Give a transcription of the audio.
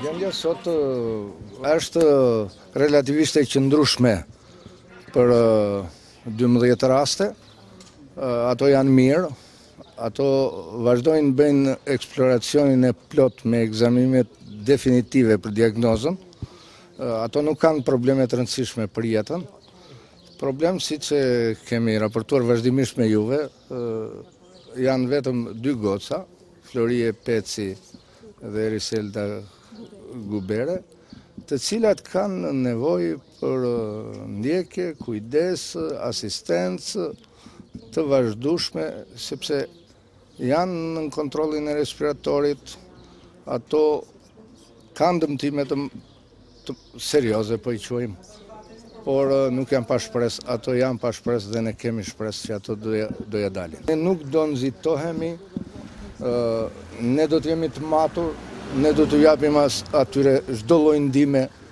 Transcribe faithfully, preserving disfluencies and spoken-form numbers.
Gjendja sot është relativisht e qëndrueshme për dymbëdhjetë raste. Ato janë mirë, ato vazhdojnë bëjnë eksploracionin e plot me ekzaminimet definitive për diagnozën. Ato nuk kanë probleme të rëndësishme për jetën. Problem, siç e kemi raportuar vazhdimisht me juve, janë vetëm dy goca, Florie Peci dhe Eriselda Gubere, të cilat kanë nevojë për ndjekje, kujdes, asistencë të vazhdueshme, sepse janë në kontrollin e respiratorit, ato kanë dëmtime të, të serioze, po i quajmë, por nuk janë pa shpresë, ato janë pa shpresë dhe ne kemi shpresë që ato doja, doja dalin. Ne nuk do nxitohemi, ne do të jemi të matur, ne do të japim atyre çdo lloj ndihme